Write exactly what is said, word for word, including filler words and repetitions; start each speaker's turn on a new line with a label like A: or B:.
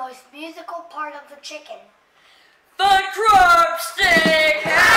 A: most musical part of the chicken?
B: The drumstick!